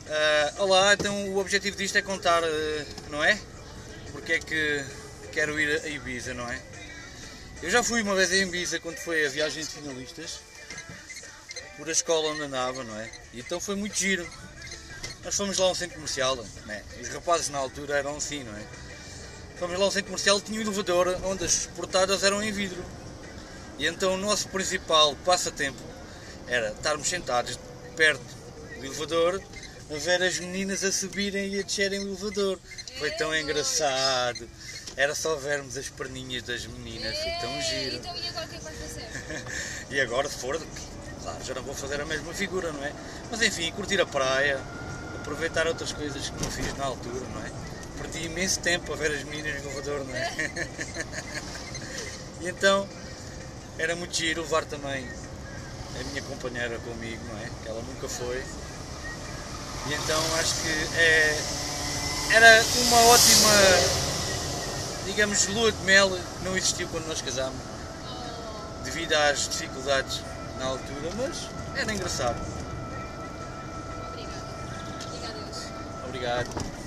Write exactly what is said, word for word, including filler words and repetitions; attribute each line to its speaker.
Speaker 1: Uh, olá, então o objetivo disto é contar, uh, não é? Porque é que quero ir a Ibiza, não é? Eu já fui uma vez a Ibiza quando foi a viagem de finalistas, por a escola onde andava, não é? E então foi muito giro. Nós fomos lá a um centro comercial, não é? Os rapazes na altura eram assim, não é? Fomos lá a um centro comercial, tinha um elevador onde as portadas eram em vidro. E então o nosso principal passatempo era estarmos sentados perto do elevador a ver as meninas a subirem e a descerem o elevador. Foi tão engraçado. Era só vermos as perninhas das meninas, foi tão giro.
Speaker 2: Então e agora o que é que vais fazer?
Speaker 1: E agora, se for, claro, já não vou fazer a mesma figura, não é? Mas enfim, curtir a praia, aproveitar outras coisas que não fiz na altura, não é? Perdi imenso tempo a ver as meninas no elevador, não é? E então, era muito giro levar também a minha companheira comigo, não é? Que ela nunca foi. E então acho que é, era uma ótima, digamos, lua de mel que não existiu quando nós casámos, devido às dificuldades na altura, mas era engraçado.
Speaker 2: Obrigada. Obrigada, Deus.
Speaker 1: Obrigado.